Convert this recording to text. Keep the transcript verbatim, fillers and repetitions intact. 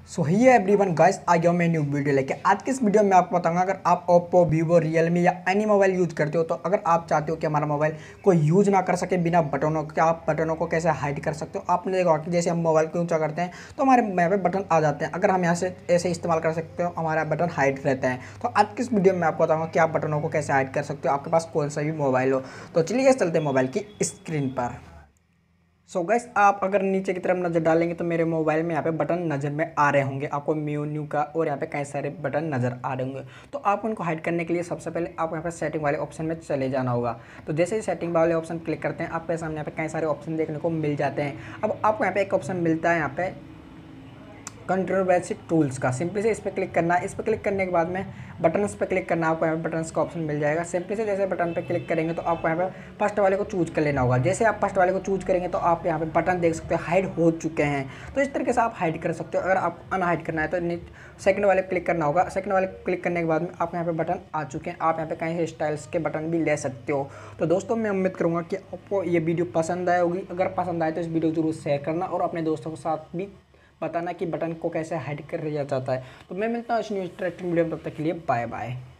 सो ही everyone guys, आ गया मैं new video लेके। आज की इस वीडियो में आपको बताऊंगा, अगर आप ओप्पो, वीवो, रियलमी या एनी मोबाइल यूज करते हो, तो अगर आप चाहते हो कि हमारा मोबाइल कोई यूज ना कर सके बिना बटनों के, आप बटनों को कैसे हाइड कर सकते हो। आपने देखा कि जैसे हम मोबाइल को ऊंचा करते हैं तो हमारे यहाँ पे बटन आ जाते हैं। अगर हम यहाँ से ऐसे इस्तेमाल कर सकते हो, हमारा बटन हाइड रहता है। तो आज की इस वीडियो में आपको बताऊंगा कि आप बटनों को कैसे हाइड कर सकते हो, आपके पास कौन सा भी मोबाइल हो। तो चलिए चलते हैं मोबाइल की स्क्रीन पर। सो गैस, आप अगर नीचे की तरफ नज़र डालेंगे तो मेरे मोबाइल में यहाँ पे बटन नज़र में आ रहे होंगे, आपको म्यू न्यू का और यहाँ पे कई सारे बटन नज़र आ रहे होंगे। तो आप उनको हाइड करने के लिए सबसे पहले आपको यहाँ पे सेटिंग वाले ऑप्शन में चले जाना होगा। तो जैसे ही सेटिंग वाले ऑप्शन क्लिक करते हैं, आपके सामने यहाँ पे कई सारे ऑप्शन देखने को मिल जाते हैं। अब आपको यहाँ पे एक ऑप्शन मिलता है यहाँ पे कंट्रोल बेसिक टूल्स का। सिंपली से इस पर क्लिक करना है। इस पर क्लिक करने के बाद में बटन्स पे क्लिक करना है, आपको यहाँ पे बटन्स का ऑप्शन मिल जाएगा। सिंपली से जैसे बटन पे क्लिक करेंगे तो आपको यहाँ पे फर्स्ट वाले को चूज कर लेना होगा। जैसे आप फर्स्ट वाले को चूज करेंगे तो आप यहाँ पे बटन देख सकते हो हाइड हो चुके हैं। तो इस तरीके से आप हाइड कर सकते हो। अगर आप अनहाइड करना है तो सेकंड वाले क्लिक करना होगा। सेकंड वाले क्लिक करने के बाद में आपको यहाँ पे बटन आ चुके हैं। आप यहाँ पे कहीं स्टाइल्स के बटन भी ले सकते हो। तो दोस्तों, मैं उम्मीद करूँगा कि आपको ये वीडियो पसंद आई होगी। अगर पसंद आए तो इस वीडियो को जरूर शेयर करना और अपने दोस्तों के साथ भी बताना कि बटन को कैसे हाइड कर लिया जाता है। तो मैं मिलता हूँ इस न्यू इंटरेस्टिंग वीडियो में, तब तक के लिए बाय बाय।